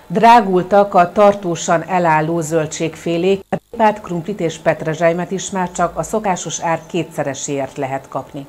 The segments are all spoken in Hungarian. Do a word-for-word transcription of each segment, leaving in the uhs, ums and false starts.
Drágultak a tartósan elálló zöldségfélék, répát, krumplit és petrezselymet is már csak a szokásos ár kétszereséért lehet kapni.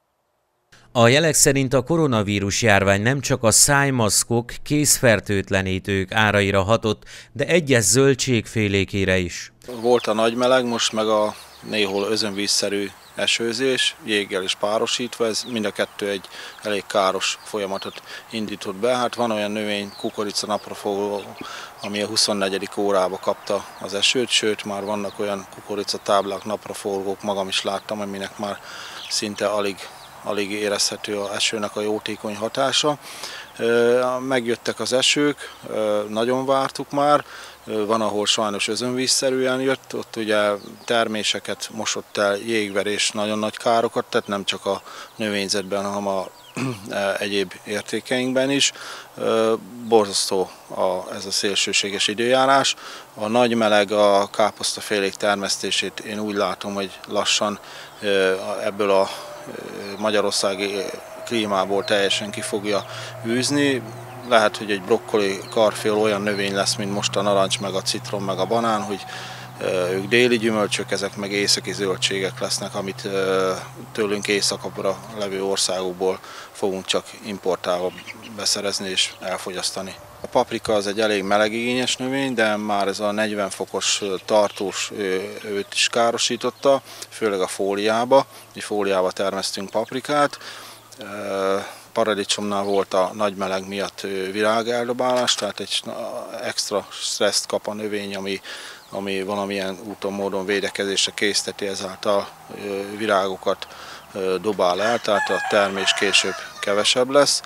A jelek szerint a koronavírus járvány nem csak a szájmaszkok, kézfertőtlenítők áraira hatott, de egyes zöldségfélékére is. Volt a nagy meleg, most meg a néhol özönvízszerű esőzés, jéggel is párosítva, ez mind a kettő egy elég káros folyamatot indított be. Hát van olyan növény, kukorica napraforgó, ami a huszonnegyedik órába kapta az esőt, sőt már vannak olyan kukoricatáblák, napraforgók, magam is láttam, aminek már szinte alig, alig érezhető az esőnek a jótékony hatása. Megjöttek az esők, nagyon vártuk már. Van, ahol sajnos özönvízszerűen jött, ott ugye terméseket mosott el jégverés nagyon nagy károkat, tehát nem csak a növényzetben, hanem a egyéb értékeinkben is. Borzasztó a, ez a szélsőséges időjárás. A nagy meleg a káposztafélék termesztését én úgy látom, hogy lassan ebből a magyarországi klímából teljesen ki fogja űzni. Lehet, hogy egy brokkoli, karfél olyan növény lesz, mint most a narancs, meg a citrom, meg a banán, hogy ők déli gyümölcsök, ezek meg északi zöldségek lesznek, amit tőlünk északabbra levő országokból fogunk csak importálva beszerezni és elfogyasztani. A paprika az egy elég melegigényes növény, de már ez a negyven fokos tartós őt is károsította, főleg a fóliába. Mi fóliába termesztünk paprikát. Paradicsomnál volt a nagy meleg miatt virágeldobálás, tehát egy extra stresszt kap a növény, ami, ami valamilyen úton, módon védekezésre készteti, ezáltal virágokat dobál el, tehát a termés később kevesebb lesz.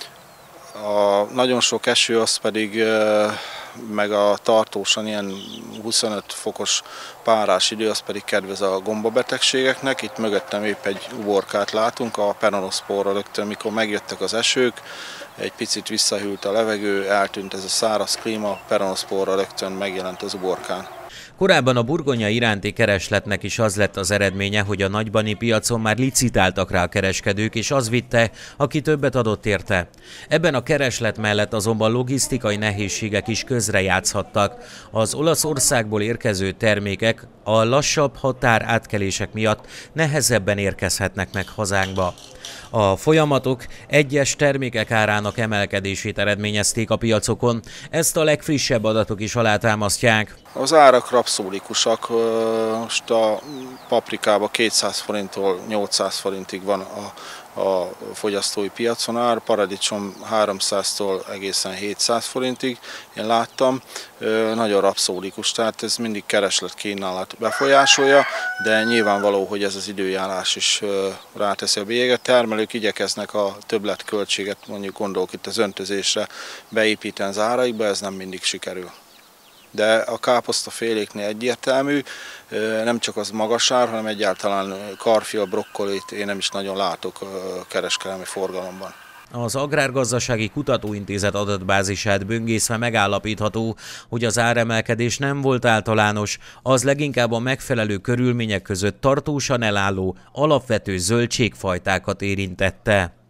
A nagyon sok eső az pedig meg a tartósan ilyen huszonöt fokos párás idő, az pedig kedvez a gombabetegségeknek. Itt mögöttem épp egy uborkát látunk, a peronoszporra rögtön, mikor megjöttek az esők, egy picit visszahűlt a levegő, eltűnt ez a száraz klíma, peronoszporra rögtön megjelent az uborkán. Korábban a burgonya iránti keresletnek is az lett az eredménye, hogy a nagybani piacon már licitáltak rá a kereskedők, és az vitte, aki többet adott érte. Ebben a kereslet mellett azonban logisztikai nehézségek is közrejátszhattak. Az Olaszországból érkező termékek a lassabb határátkelések miatt nehezebben érkezhetnek meg hazánkba. A folyamatok egyes termékek árának emelkedését eredményezték a piacokon, ezt a legfrissebb adatok is alátámasztják. Az árak rapszólikusak, most a paprikába kétszáz forinttól nyolcszáz forintig van a, a fogyasztói piacon ár, paradicsom háromszáztól egészen hétszáz forintig, én láttam, nagyon rapszólikus, tehát ez mindig kereslet-kínálat befolyásolja, de nyilvánvaló, hogy ez az időjárás is ráteszi a bélyeget. Termelők igyekeznek a többletköltséget, mondjuk gondolok itt az öntözésre beépíteni az áraikba, ez nem mindig sikerül. De a káposztaféléknél egyértelmű, nem csak az magas ár, hanem egyáltalán karfia, brokkolit én nem is nagyon látok kereskedelmi forgalomban. Az Agrárgazdasági Kutatóintézet adatbázisát böngészve megállapítható, hogy az áremelkedés nem volt általános, az leginkább a megfelelő körülmények között tartósan elálló, alapvető zöldségfajtákat érintette.